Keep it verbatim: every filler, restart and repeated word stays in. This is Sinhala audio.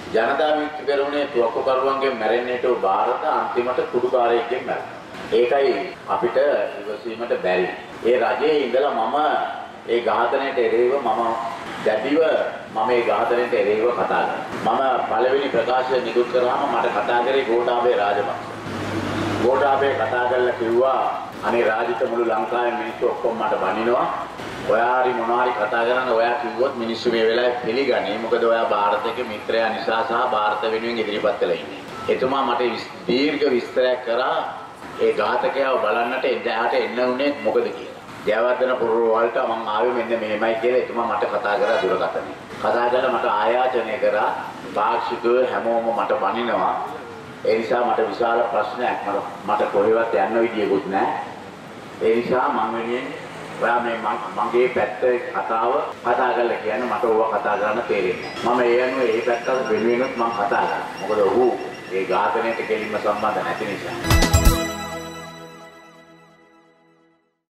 ජනතා විමුක්ති පෙරමුණේ තුවක්කුකරුවන්ගෙන් මැරෙන්නට බාරද අන්තිමට කුඩුකාරයෙක්ගෙන් මැරුණා. ඒකයි අපිට ඉවසීමට බැරි. ඒ රජයේ ඉඳලා මම ඒ ඝාතනයට එරෙහිව මම දැඩිව මම ඒ ඝාතනයට එරෙහිව කතා කරනවා. මම පළවෙනි ප්‍රකාශය නිකුත් කරාම මට කතා කරේ ගෝඨාභය රාජපක්ෂ. ගෝඨාභය කතා කරලා කිව්වා අනේ රාජිත මුළු ලංකාවේ මිනිස්සු ඔක්කොම මට බනිනවා. ඔයා හරි මොනවා හරි කතා කරන්න ඔයා කිව්වොත් මිනිස්සු මේ වෙලාවේ පිළිගන්නේ. මොකද ඔයා ಭಾರತයේ මිත්‍රයා නිසා සහ ಭಾರತ වෙනුවෙන් ඉදිරිපත් වෙලා ඉන්නේ. එතුමා මට දීර්ඝ විස්තරයක් කරා ඒ ඝාතකයව බලන්නට එදාට එන්න උනේ මොකද කියලා. ජයවර්ධන පුරවල් වලට මම ආවේ මෙන්න මෙහෙමයි කියලා එතුමා මට කතා කරා දුරකථනයේ. කතා කරලා මට ආයාචනය කරා පාක්ෂිකව හැමෝම මට බනිනවා. ඒ නිසා මට විශාල ප්‍රශ්නයක් මට කොහෙවත් යන්න විදියකුත් නැහැ. ඒ නිසා මම වෙනින් ඔයා මේ මගේ පැත්තේ කතාව කතා කරලා කියන්න මට ඕවා කතා කරන්න තේරෙන්නේ නැහැ. මම ඒ අනුව ඒ පැත්තට වෙනුවෙනුත් මම කතා කරා. මොකද ඔහු ඒ ඝාතනයට කෙලින්ම සම්බන්ධ නැති නිසා.